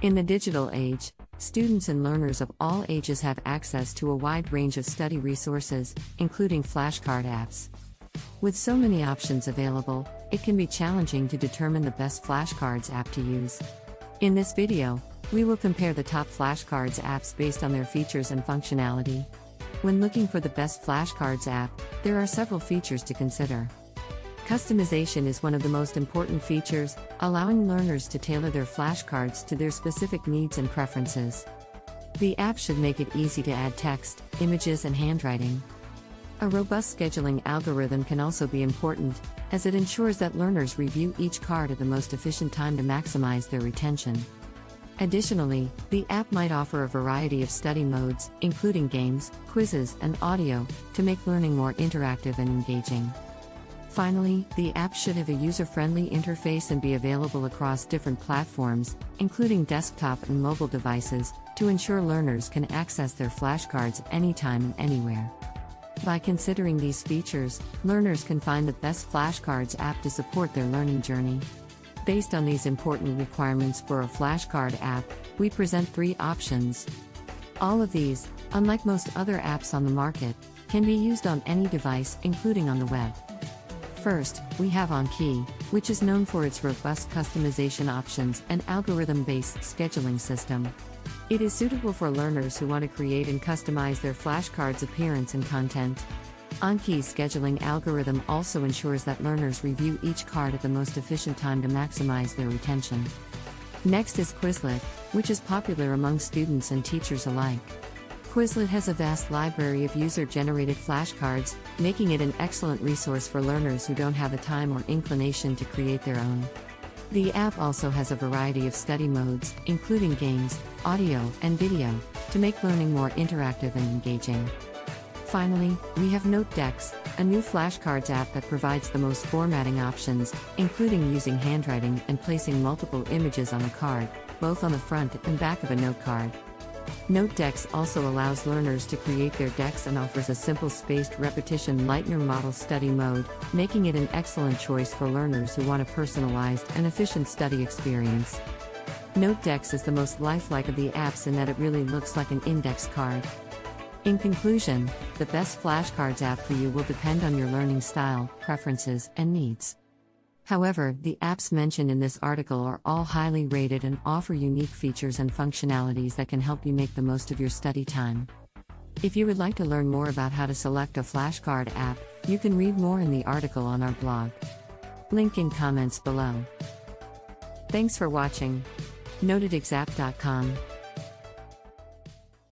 In the digital age, students and learners of all ages have access to a wide range of study resources, including flashcard apps. With so many options available, it can be challenging to determine the best flashcards app to use. In this video, we will compare the top flashcards apps based on their features and functionality. When looking for the best flashcards app, there are several features to consider. Customization is one of the most important features, allowing learners to tailor their flashcards to their specific needs and preferences. The app should make it easy to add text, images, and handwriting. A robust scheduling algorithm can also be important, as it ensures that learners review each card at the most efficient time to maximize their retention. Additionally, the app might offer a variety of study modes, including games, quizzes, and audio, to make learning more interactive and engaging. Finally, the app should have a user-friendly interface and be available across different platforms, including desktop and mobile devices, to ensure learners can access their flashcards anytime and anywhere. By considering these features, learners can find the best flashcards app to support their learning journey. Based on these important requirements for a flashcard app, we present 3 options. All of these, unlike most other apps on the market, can be used on any device, including on the web. First, we have OnKey, which is known for its robust customization options and algorithm-based scheduling system. It is suitable for learners who want to create and customize their flashcards' appearance and content. OnKey's scheduling algorithm also ensures that learners review each card at the most efficient time to maximize their retention. Next is Quizlet, which is popular among students and teachers alike. Quizlet has a vast library of user-generated flashcards, making it an excellent resource for learners who don't have the time or inclination to create their own. The app also has a variety of study modes, including games, audio, and video, to make learning more interactive and engaging. Finally, we have NoteDex, a new flashcards app that provides the most formatting options, including using handwriting and placing multiple images on a card, both on the front and back of a note card. NoteDex also allows learners to create their decks and offers a simple spaced repetition Lightner model study mode, making it an excellent choice for learners who want a personalized and efficient study experience. NoteDex is the most lifelike of the apps in that it really looks like an index card. In conclusion, the best flashcards app for you will depend on your learning style, preferences, and needs. However, the apps mentioned in this article are all highly rated and offer unique features and functionalities that can help you make the most of your study time. If you would like to learn more about how to select a flashcard app, you can read more in the article on our blog. Link in comments below. Thanks for watching. NotedExapp.com